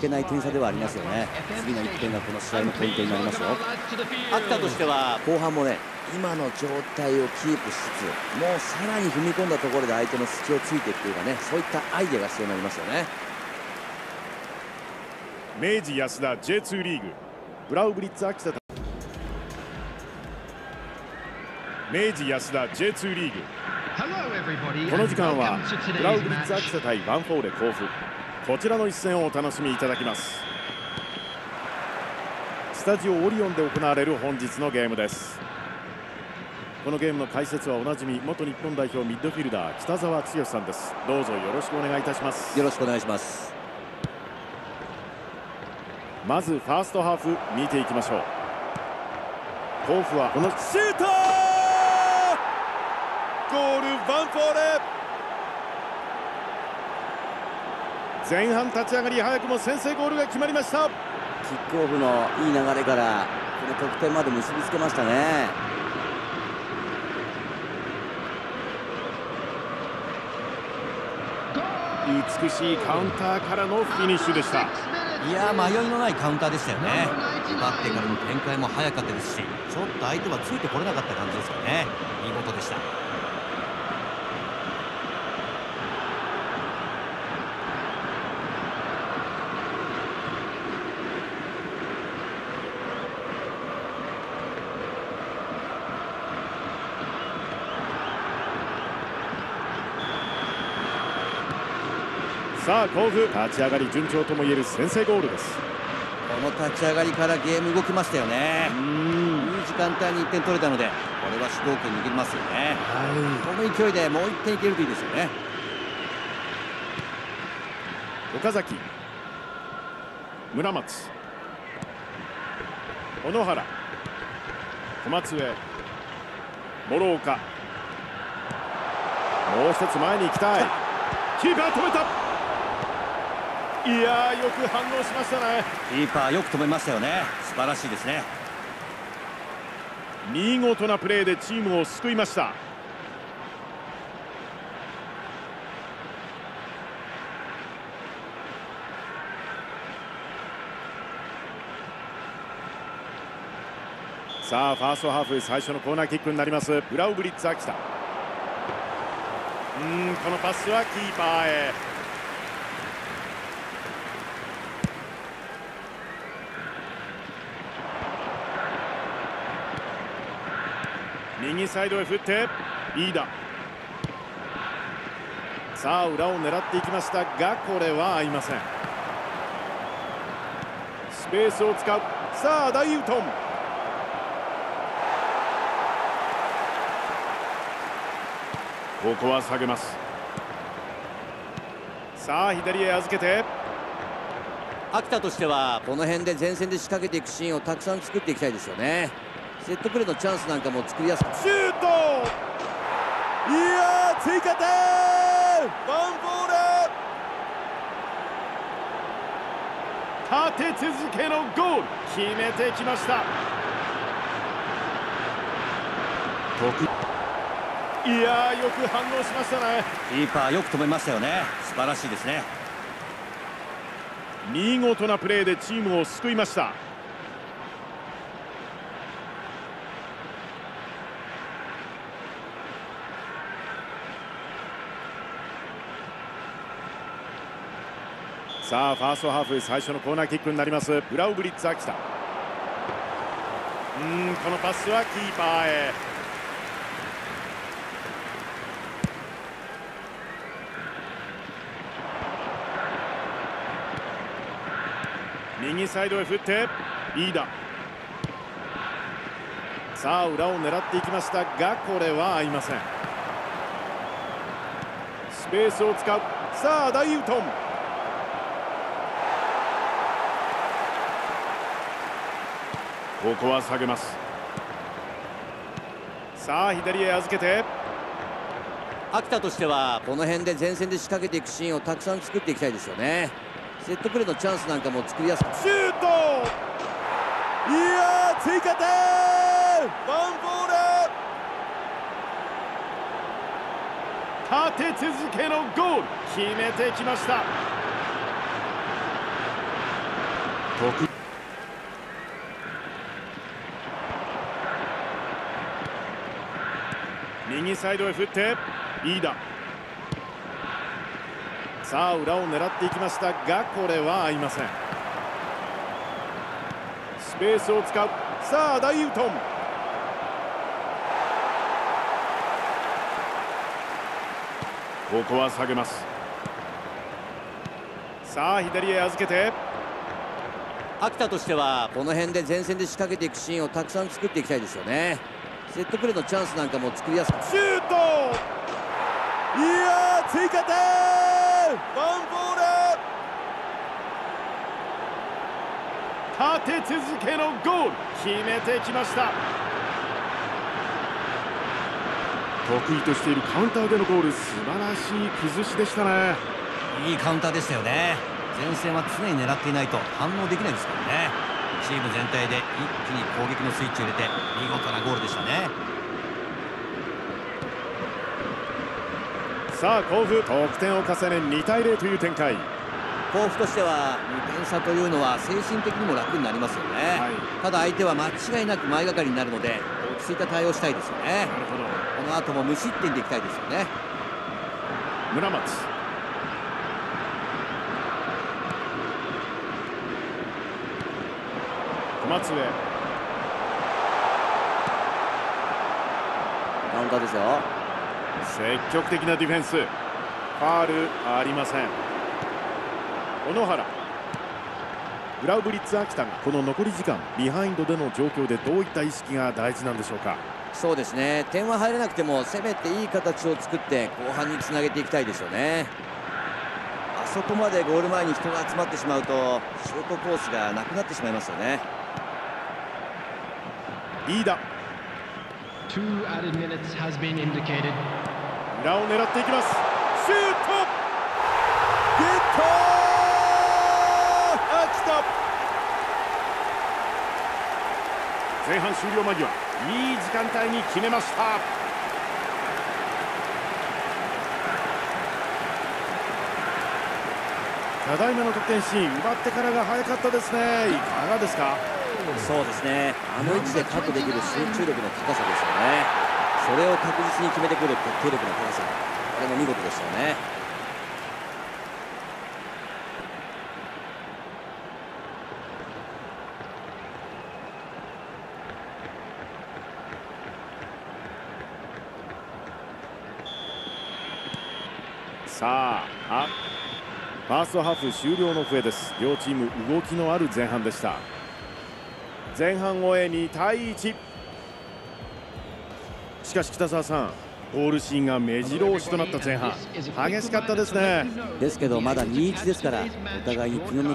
けない点差ではありますよね。次の1点がこの試合のポイントになりますよ。秋田としては後半もね、今の状態をキープしつつ、もうさらに踏み込んだところで相手の隙をついていくというかね、そういったアイデアが必要になりますよね。 明治安田 J2 リーグ、ブラウブリッツ秋田。明治安田 J2 リーグ、この時間はブラウブリッツ秋田対ヴァンフォーレ甲府、こちらの一戦をお楽しみいただきます。スタジオオリオンで行われる本日のゲームです。このゲームの解説はおなじみ元日本代表ミッドフィルダー北澤剛さんです。どうぞよろしくお願いいたします。 よろしくお願いします。 まずファーストハーフ見ていきましょう。甲府はこのシュート、ゴールヴァンフォーレ。前半立ち上がり早くも先制ゴールが決まりました。 キックオフのいい流れからこの得点まで結びつけましたね。 美しいカウンターからのフィニッシュでした。 いや、迷いのないカウンターでしたよね。奪ってからの展開も早かったですし、ちょっと相手はついてこれなかった感じですよね。見事でした。 さあ甲府、立ち上がり順調ともいえる先制ゴールです。 この立ち上がりからゲーム動きましたよね。いい時間帯に1点取れたので、これは主導権握りますよね。この勢いでもう1点いけるといいですよね。 岡崎、村松、小野原、小松へ、諸岡、もう一つ前に行きたい。キーパー止めた。いやー、よく反応しましたね。 キーパーよく止めましたよね。素晴らしいですね。 見事なプレーでチームを救いました。さあファーストハーフ最初のコーナーキックになります。ブラウブリッツ秋田。このパスはキーパーへ。右サイドへ振って飯田。さあ裏を狙っていきましたが、これは合いません。スペースを使う。さあダイウトン、ここは下げます。さあ左へ預けて、 秋田としてはこの辺で前線で仕掛けていくシーンをたくさん作っていきたいですよね。セットプレーのチャンスなんかも作りやすく。 シュート、いやー追加点、ヴァンフォーレ。立て続けのゴール決めてきました。いやーよく反応しましたね。 キーパーよく止めましたよね。素晴らしいですね。 見事なプレーでチームを救いました。さあファーストハーフ最初のコーナーキックになります。ブラウブリッツ秋田。このパスはキーパーへ。右サイドへ振って飯田。さあ裏を狙っていきましたが、これは合いません。スペースを使う。さあダイウトン、ここは下げます。さあ左へ預けて、 秋田としてはこの辺で前線で仕掛けていくシーンをたくさん作っていきたいですよね。セットプレーのチャンスなんかも作りやすく。 シュート、いやー追加点、ヴァンフォーレ。立て続けのゴール決めてきました。 右サイドへ振って飯田、さあ裏を狙っていきましたが、これは合いません。スペースを使う。さあ大ユートン、ここは下げます。さあ左へ預けて、 秋田としてはこの辺で前線で仕掛けていくシーンをたくさん作っていきたいですよね。セットプレーのチャンスなんかも作りやすく。 シュート、いやー追加点、ワンボール、立て続けのゴール決めてきました。得意としているカウンターでのゴール、素晴らしい崩しでしたね。 いいカウンターでしたよね。前線は常に狙っていないと反応できないですからね。チーム全体で一気に攻撃のスイッチを入れて見事なゴールでしたね。 さあ甲府、得点を重ね2対0という展開。 甲府としては2点差というのは精神的にも楽になりますよね、はい、ただ相手は間違いなく前がかりになるので落ち着いた対応したいですよね。なるほど。この後も無失点でいきたいですよね。 村松、小松へカウンターですよ。 積極的なディフェンス、ファールありません。小野原、グラウブリッツ秋田がこの残り時間ビハインドでの状況でどういった意識が大事なんでしょうか。 そうですね、点は入れなくても攻めていい形を作って後半につなげていきたいですよね。あそこまでゴール前に人が集まってしまうとシュートコースがなくなってしまいますよね。 飯田、裏を狙っていきます。シュート、ゲットー、秋田、前半終了間際、いい時間帯に決めました。ただいまの得点シーン、奪ってからが早かったですね。いかがですか。 そうですね、あの位置でカットできる集中力の高さですよね。それを確実に決めてくる決定力の高さ、これも見事でしたよね。 さあ、ファーストハーフ終了の笛です。両チーム動きのある前半でした。前半終え2対1。しかし北澤さん、ゴールシーンが目白押しとなった前半、激しかったですね。 ですけどまだ2-1ですから、お互いに気の抜